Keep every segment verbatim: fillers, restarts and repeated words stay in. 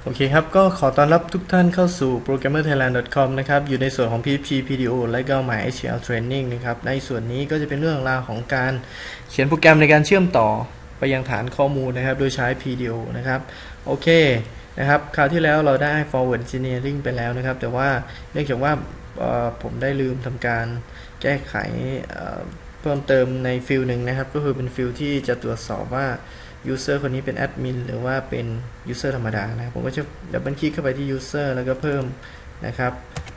โอเคครับก็ขอต้อนรับทุกท่านเข้าสู่ โปรแกรมเมอร์ไทยแลนด์ ดอท คอม นะครับอยู่ในส่วนของ พี เอช พี พี ดี โอ และก็ MySQL Training นะครับในส่วนนี้ก็จะเป็นเรื่องราวของการเขียนโปรแกรมในการเชื่อมต่อไปยังฐานข้อมูลนะครับโดยใช้ พี ดี โอ นะครับโอเคนะครับคราวที่แล้วเราได้ forward engineering ไปแล้วนะครับแต่ว่าเนื่องจากว่าผมได้ลืมทำการแก้ไขเพิ่มเติมในฟิลหนึ่งนะครับก็คือเป็นฟิลที่จะตรวจสอบว่าuser คนนี้เป็นแอดมินหรือว่าเป็น user ธรรมดานะผมก็จะดับเบิลคลิกเข้าไปที่ user แล้วก็เพิ่มนะครับ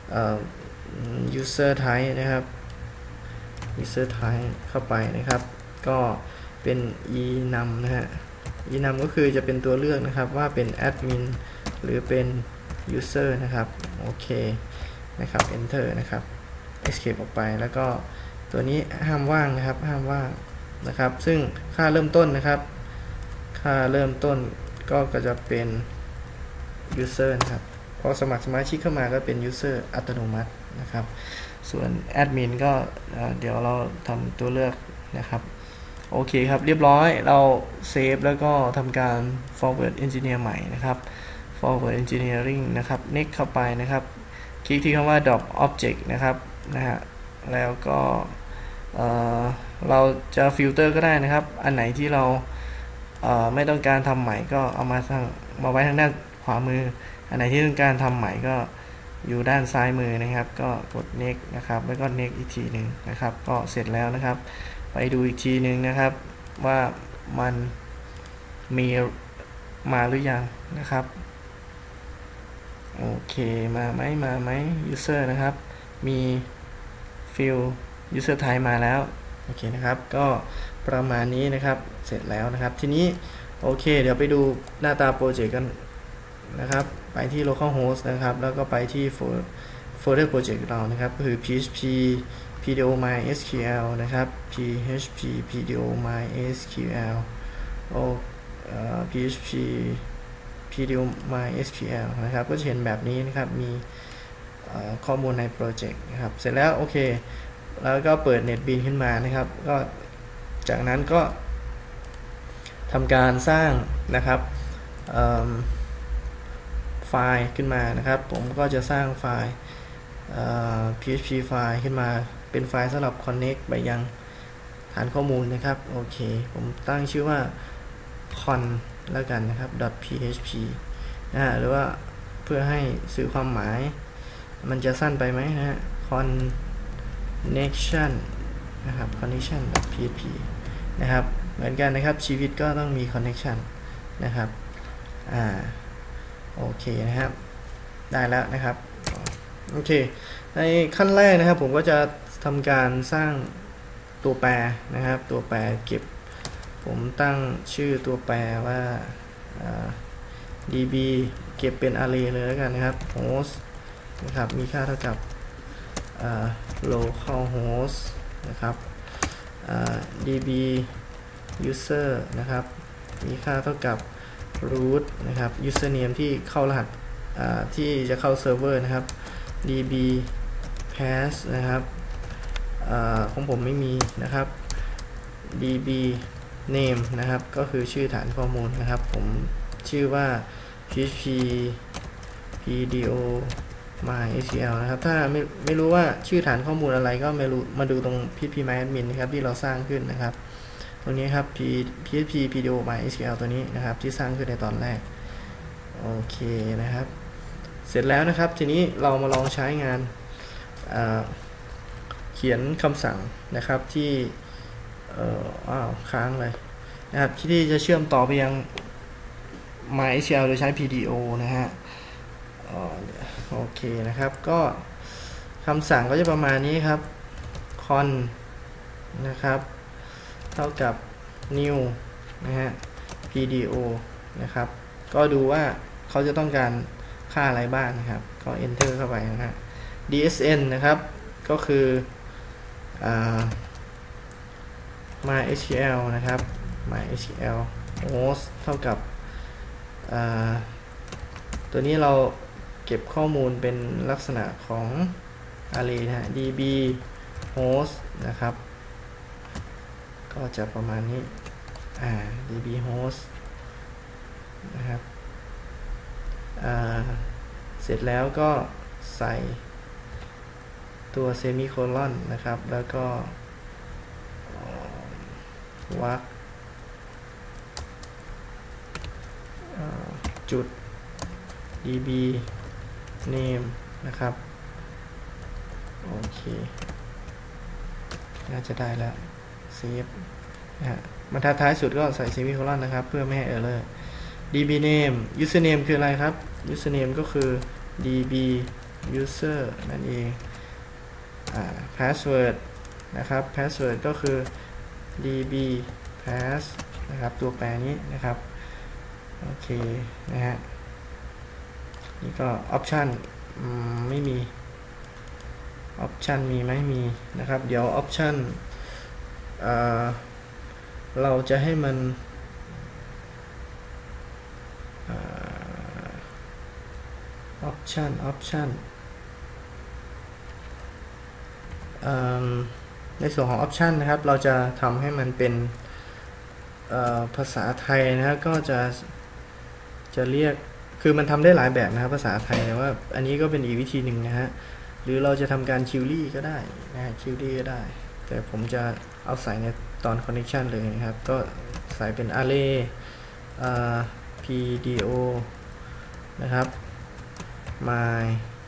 user type นะครับ user type เข้าไปนะครับก็เป็น enum นะฮะ enum ก็คือจะเป็นตัวเลือกนะครับว่าเป็นแอดมินหรือเป็น user นะครับโอเคนะครับ enter นะครับ escape ออกไปแล้วก็ตัวนี้ห้ามว่างนะครับห้ามว่างนะครับซึ่งค่าเริ่มต้นนะครับค่าเริ่มต้นก็จะเป็น user นะครับพอสมัครสมาชิกเข้ามาก็เป็น user อัตโนมัตินะครับส่วนแอดมินก็เดี๋ยวเราทำตัวเลือกนะครับโอเคครับเรียบร้อยเราเซฟแล้วก็ทำการ forward engineer ใหม่นะครับ forward engineering นะครับ next เข้าไปนะครับคลิกที่คำว่า drop object นะครับนะฮะแล้วก็เเราจะฟิลเตอร์ก็ได้นะครับอันไหนที่เราไม่ต้องการทำใหม่ก็เอามาทางมาไว้ทางด้านขวามืออันไหนที่ต้องการทำใหม่ก็อยู่ด้านซ้ายมือนะครับก็กด next นะครับแล้วก็ next อีกทีหนึ่งนะครับก็เสร็จแล้วนะครับไปดูอีกทีหนึ่งนะครับว่ามันมีมาหรือยังนะครับโอเคมาไหมมาไหม user นะครับมีฟิล user type มาแล้วโอเคนะครับก็ประมาณนี้นะครับเสร็จแล้วนะครับทีนี้โอเคเดี๋ยวไปดูหน้าตาโปรเจกต์กันนะครับไปที่ localhost นะครับแล้วก็ไปที่โฟลเดอร์โปรเจกต์เรานะครับก็คือ พี เอช พี พี ดี โอ MySQL นะครับ พี เอช พี พี ดี โอ MySQL โอ พี เอช พี พี ดี โอ MySQL นะครับก็จะเห็นแบบนี้นะครับมีข้อมูลในโปรเจกต์นะครับเสร็จแล้วโอเคแล้วก็เปิด NetBeans ขึ้นมานะครับก็จากนั้นก็ทำการสร้างนะครับไฟล์ขึ้นมานะครับผมก็จะสร้างไฟล์ พี เอช พี ไฟล์ขึ้นมาเป็นไฟล์สำหรับ connect ไปยังฐานข้อมูลนะครับโอเคผมตั้งชื่อว่า con แล้วกันนะครับ .php นะฮะหรือว่าเพื่อให้สื่อความหมายมันจะสั้นไปไหมนะฮะ connection นะครับ connection .php นะครับเหมือนกันนะครับชีวิตก็ต้องมี connection นะครับอ่าโอเคนะครับได้แล้วนะครับโอเคในขั้นแรกนะครับผมก็จะทำการสร้างตัวแปรนะครับตัวแปรเก็บผมตั้งชื่อตัวแปรว่า db เก็บเป็น array เลยแล้วกันนะครับ host นะครับมีค่าเท่ากับ localhost นะครับ db user นะครับมีค่าเท่ากับ root นะครับ username ที่เข้ารหัสที่จะเข้าเซิร์ฟเวอร์นะครับ db pass นะครับของผมไม่มีนะครับ db name นะครับก็คือชื่อฐานข้อมูลนะครับผมชื่อว่า พี เอช พี พี ดี โอ MySQL นะครับถ้าไม่ไม่รู้ว่าชื่อฐานข้อมูลอะไรก็มาดูมาดูตรง พี เอช พี MyAdmin นะครับที่เราสร้างขึ้นนะครับตรงนี้ครับ พี เอช พี พี ดี โอ MySQL ตัวนี้นะครับที่สร้างขึ้นในตอนแรกโอเคนะครับเสร็จแล้วนะครับทีนี้เรามาลองใช้งานเขียนคำสั่งนะครับที่อ้าวค้างเลยนะครับที่จะเชื่อมต่อไปยัง MySQL โดยใช้ พี ดี โอ นะฮะโอเคนะครับก็คำสั่งก็จะประมาณนี้ครับ con นะครับเท่ากับ new นะฮะ พี ดี โอ นะครับก็ดูว่าเขาจะต้องการค่าอะไรบ้างนะครับก็ enter เข้าไปนะฮะ dsn นะครับก็คืออ่า MySQL นะครับ MySQL host เท่ากับตัวนี้เราเก็บข้อมูลเป็นลักษณะของ array นะฮะ db host นะครับก็จะประมาณนี้อ่า db host นะครับเสร็จแล้วก็ใส่ตัวเซมิโคลอนนะครับแล้วก็วรรคจุด db name นะครับโอเคน่าจะได้แล้วเซฟนะฮะบรรทัดท้ายสุดก็ใส่เซมิโคลอนนะครับเพื่อไม่ให้ error db name username คืออะไรครับ username ก็คือ db user นั่นเองอ่า password นะครับ password ก็คือ db pass นะครับตัวแปรนี้นะครับโอเคนะฮะนี่ก็ option ไม่มี option มีไหมมีนะครับเดี๋ยว option เอ่อเราจะให้มันoption option ในส่วนของ option นะครับเราจะทำให้มันเป็นภาษาไทยนะครับก็จะจะเรียกคือมันทำได้หลายแบบนะครับภาษาไทยแต่ว่าอันนี้ก็เป็นอีกวิธีหนึ่งนะฮะหรือเราจะทำการคิวรี่ก็ได้นะคิวรี่ก็ได้แต่ผมจะเอาใส่ในตอน connection เลยนะครับก็ใส่เป็น array pdo นะครับ my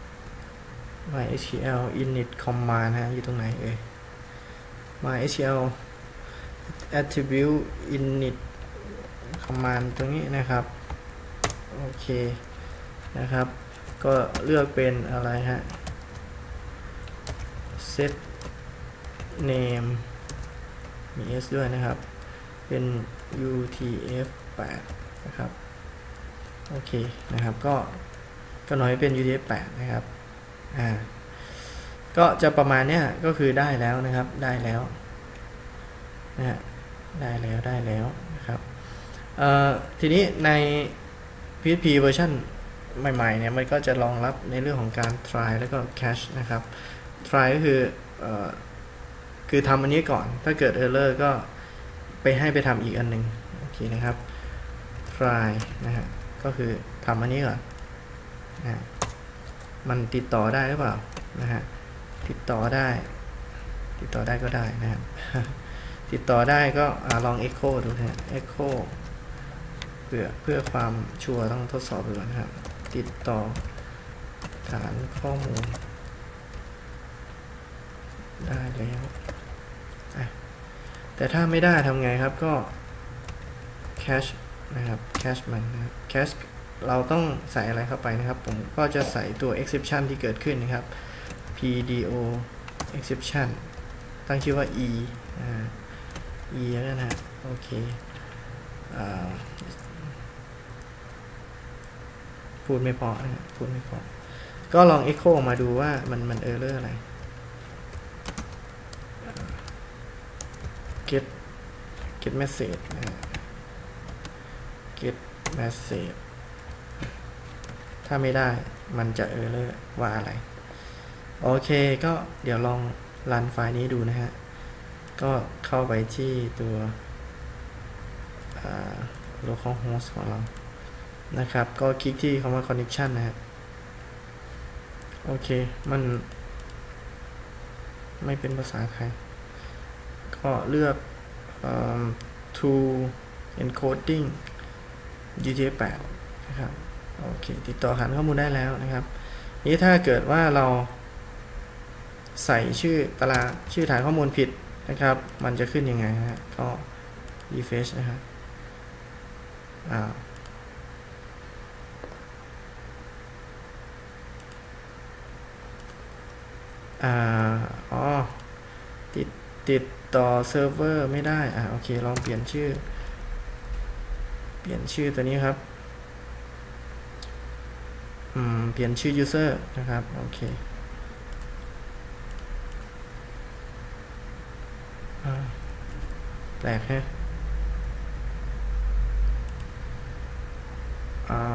mysql init command นะฮะอยู่ตรงไหนเอ่ย mysql attribute init command ตรงนี้นะครับโอเคนะครับก็เลือกเป็นอะไรฮะ set name มี s ด้วยนะครับเป็น ยู ที เอฟ แปด นะครับโอเคนะครับก็ก็น้อยเป็น ยู ที เอฟ แปด นะครับอ่าก็จะประมาณเนี้ยก็คือได้แล้วนะครับได้แล้วนะฮะได้แล้วได้แล้วนะครับเอ่อทีนี้ใน พี เอช พี เวอร์ชันใหม่ๆเนี่ยมันก็จะรองรับในเรื่องของการ try แล้วก็ cache นะครับ try ก็คือเอ่อคือทำอันนี้ก่อนถ้าเกิด error ก็ไปให้ไปทำอีกอันหนึ่งโอเคนะครับ try นะฮะก็คือทำอันนี้ก่อนนะมันติดต่อได้หรือเปล่านะฮะติดต่อได้ติดต่อได้ก็ได้นะครับติดต่อได้ก็ลอง echo ดูนะ echo เพื่อเพื่อความชัวร์ต้องทดสอบดูนะครับติดต่อฐานข้อมูลได้แล้วแต่ถ้าไม่ได้ทำไงครับก็ cache นะครับ cache มันนะครับ cache เราต้องใส่อะไรเข้าไปนะครับผมก็จะใส่ตัว exception ที่เกิดขึ้นนะครับ pdo exception ตั้งชื่อว่า e อ่า e แล้วนะฮะโอเคอ่าพูดไม่พอนะพูดไม่พอก็ลอง echo มาดูว่ามันมัน error อะไร get get message นะ get message ถ้าไม่ได้มันจะ error ว่าอะไรโอเคก็เดี๋ยวลองรันไฟล์นี้ดูนะฮะก็เข้าไปที่ตัว localhost ของเรานะครับก็คลิกที่คำว่า connection นะฮะโอเคมันไม่เป็นภาษาไทยก็เลือก to encoding ยู ที เอฟ แปด นะครับโอเคติดต่อฐานข้อมูลได้แล้วนะครับนี้ถ้าเกิดว่าเราใส่ชื่อตารางชื่อฐานข้อมูลผิดนะครับมันจะขึ้นยังไงฮะก็ refresh นะครับอ่าอ่าอ๋อติดติดต่อเซิร์ฟเวอร์ไม่ได้อ่าโอเคลองเปลี่ยนชื่อเปลี่ยนชื่อตัวนี้ครับอืมเปลี่ยนชื่อ user นะครับโอเคแปลกฮะอ่า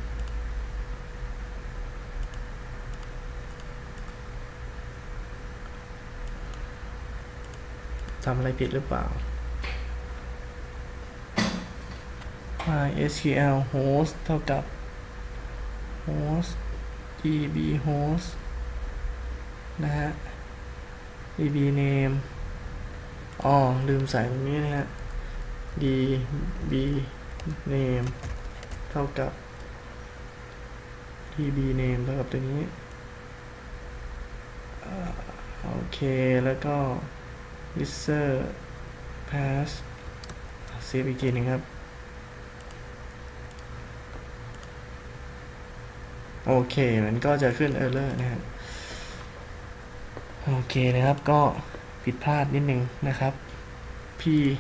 ทำอะไรผิดหรือเปล่า mysql host เท่ากับ host db host นะฮะ db name อ๋อลืมใส่ตรงนี้นะฮะ db name เท่ากับ db name เท่ากับตัวนี้โอเคแล้วก็ user pass เซฟอีกทีนึงครับโอเคมันก็จะขึ้น error นะครับโอเคนะครับก็ผิดพลาดนิดนึงนะครับ p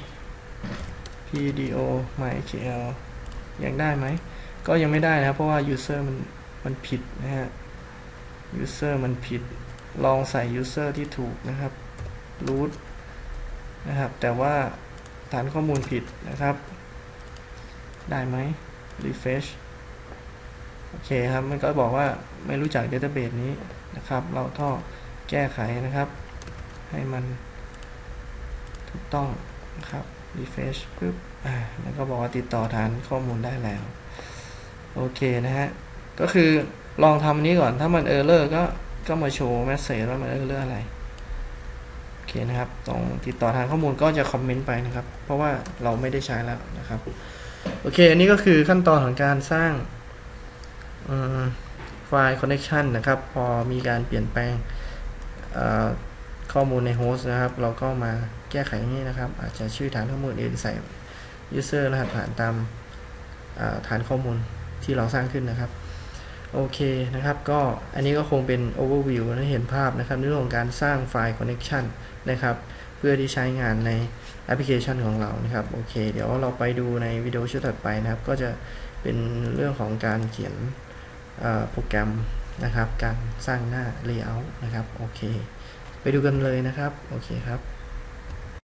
pdo mysql ยังได้ไหมก็ยังไม่ได้นะครับเพราะว่า user มันมันผิดนะฮะ user มันผิดลองใส่ user ที่ถูกนะครับ root นะครับแต่ว่าฐานข้อมูลผิดนะครับได้ไหม refresh โอเคครับมันก็บอกว่าไม่รู้จัก database นี้นะครับเราต้องแก้ไขนะครับให้มันถูกต้องนะครับ refresh ปึ๊บอ่าแล้วก็บอกว่าติดต่อฐานข้อมูลได้แล้วโอเคนะฮะก็คือลองทำนี้ก่อนถ้ามัน error ก็ก็มาโชว์ message ว่ามัน error อะไรโอเคนะครับตรงติดต่อฐานข้อมูลก็จะคอมเมนต์ไปนะครับเพราะว่าเราไม่ได้ใช้แล้วนะครับโอเคอันนี้ก็คือขั้นตอนของการสร้างไฟล์ connection นะครับพอมีการเปลี่ยนแปลงข้อมูลในโฮสต์นะครับเราก็มาแก้ไขนี้นะครับอาจจะชื่อฐานข้อมูลเองใส่ user รหัสผ่านตามฐานข้อมูลที่เราสร้างขึ้นนะครับโอเคนะครับก็อันนี้ก็คงเป็น overview ให้เห็นภาพนะครับในเรื่องของการสร้างไฟล์ connection นะครับเพื่อที่ใช้งานในแอปพลิเคชันของเรานะครับโอเคเดี๋ยวเราไปดูในวิดีโอชุดถัดไปนะครับก็จะเป็นเรื่องของการเขียนโปรแกรมนะครับการสร้างหน้า layout นะครับโอเคไปดูกันเลยนะครับโอเคครับ